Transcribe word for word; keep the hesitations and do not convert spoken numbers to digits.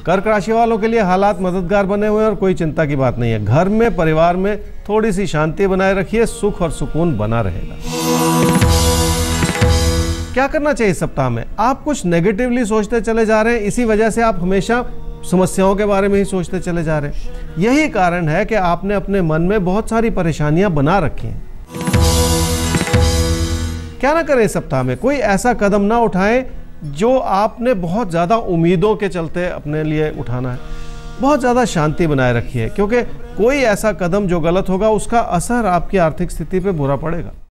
कर्क राशि वालों के लिए हालात मददगार बने हुए हैं और कोई चिंता की बात नहीं है। घर में, परिवार में थोड़ी सी शांति बनाए रखिए, सुख और सुकून बना रहेगा। क्या करना चाहिए इस सप्ताह में? आप कुछ नेगेटिवली सोचते चले जा रहे हैं, इसी वजह से आप हमेशा समस्याओं के बारे में ही सोचते चले जा रहे हैं। यही कारण है कि आपने अपने मन में बहुत सारी परेशानियां बना रखी हैं। क्या ना करें इस सप्ताह में? कोई ऐसा कदम ना उठाएं जो आपने बहुत ज़्यादा उम्मीदों के चलते अपने लिए उठाना है। बहुत ज़्यादा शांति बनाए रखिए, क्योंकि कोई ऐसा कदम जो गलत होगा उसका असर आपकी आर्थिक स्थिति पे बुरा पड़ेगा।